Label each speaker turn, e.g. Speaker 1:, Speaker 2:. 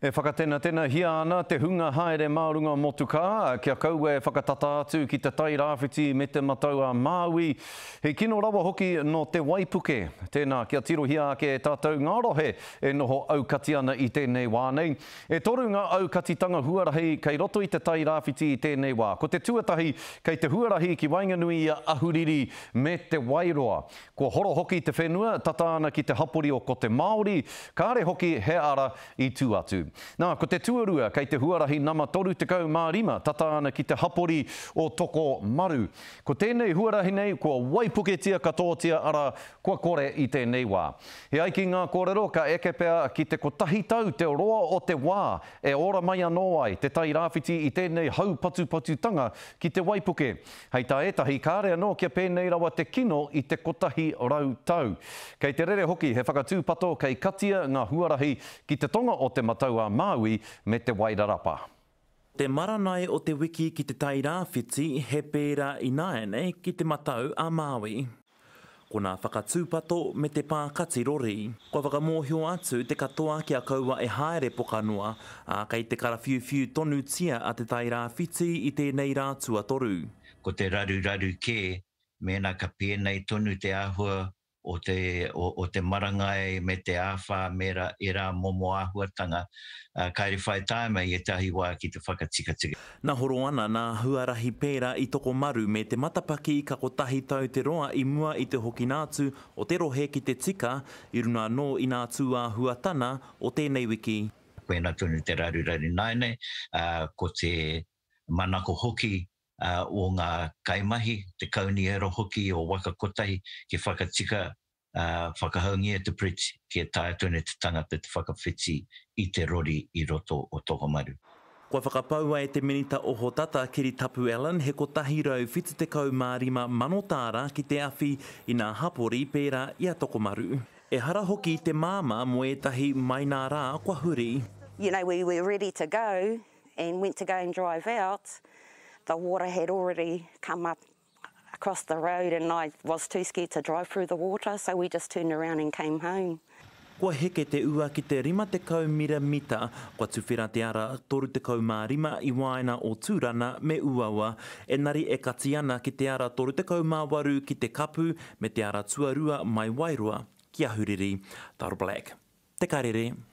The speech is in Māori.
Speaker 1: E whakatena hia ana te hunga haere Māorunga motuka, kia kau e whakatata atu ki te Tairāwhiti me te mataua Māui. He kino rawa hoki no te Waipuke. Tēnā kia tirohia ake e tātou ngārohe e noho aukati ana i tēnei wā nei. E toru ngā aukatitanga huarahi kei roto i te Tairāwhiti i tēnei wā. Ko te tuatahi kei te huarahi ki Wainganui i Ahuriri me te Wairoa. Ko horo hoki te whenua, tata ana ki te hapori o ko te Māori, kāre hoki he ara i tū atu. Nā, ko te tuarua kei te huarahi nama toru te kau mārima, tata ana ki te hapori o toko maru. Ko tēnei huarahi nei, kua waipuke tia katoatia ara kua kore i tēnei wā. He aiki ngā kōrero ka eke pea ki te kotahi tau te roa o te wā, e ora mai anō ai te Tairāwhiti i tēnei hau patu-patutanga ki te Waipuke. Hei tā etahi kāre anō kia pēnei rawa te kino i te kotahi rau tau. Kei te rere hoki he whakatūpato kei katia ngā huarahi ki te tonga o te mataua Māui me te Wairarapa.
Speaker 2: Te maranai o te wiki ki te Tairāwhiti he pērā inaene ki te matau a Māui. Ko nā whakatūpato me te pākati rori. Kua whakamōhio atu te katoa kia kaua e haere pokanua a kei te karawhiu tonu tia a te Tairāwhiti i tēnei rātua toru.
Speaker 3: Ko te raru ke, mēnā ka pēnei tonu te āhua o te marangai me te āwha mera e rā momo āhuatanga. Kaere whai tāma i etahi wā ki te whakatika.
Speaker 2: Nā horo ana nā huarahi pērā i toko maru me te matapaki ka kotahi tau te roa i mua i te hoki nātu o te rohe ki te tika i runa no i nā tū huatana o tēnei wiki.
Speaker 3: Pēnā tonu te raru naine, ko te manako hoki o ngā kaimahi, te kauniero hoki o waka kotahi ki whakatika, whakahaungia te priti ki e tae tonu te tangata te whakawhiti i te rori i roto o toko maru.
Speaker 2: Kua whakapaua e te minita o hotata Kiri Tapu Allen he kotahi rau whiti te kau mārima manotāra ki te awhi i ngā hapori pērā i a toko maru. E hara hoki te māma mo etahi mai nā rā kua huri.
Speaker 4: You know, we were ready to go and went to go and drive out. The water had already come up across the road and I was too scared to drive through the water, so we just turned around and came home.
Speaker 2: Kua heke te ua ki te 50 miramita, kua tuwhera te ara 30 mārima i waina o tūrana me uaua, engari e kati ana ki te ara 30 māwaru ki te kapu me te ara tuarua mai Wairoa ki Ahuriri. Taroi Black, te karere.